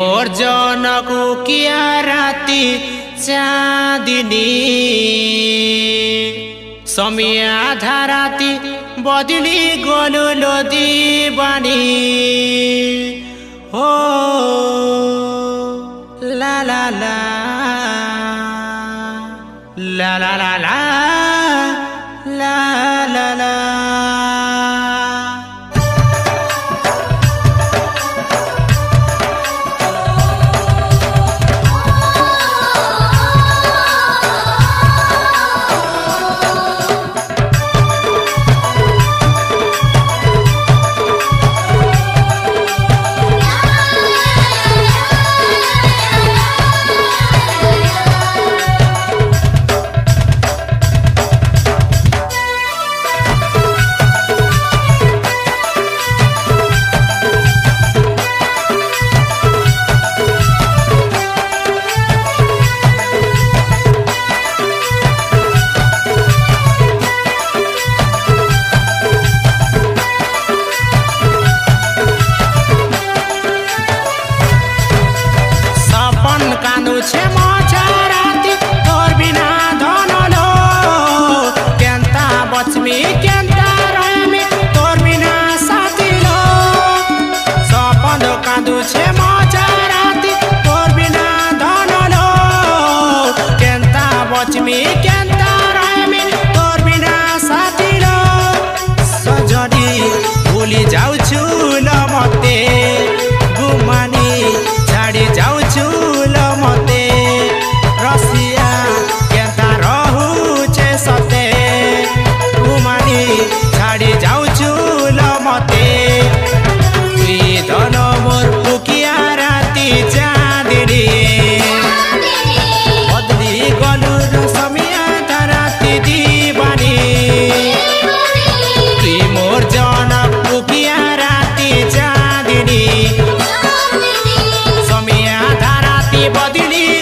मोर जनको किया राती चाँदिनी समय आधा राती बदली गलो लोदी बानी हो ला ला ला ला ला ला ला ला ला ला। बदली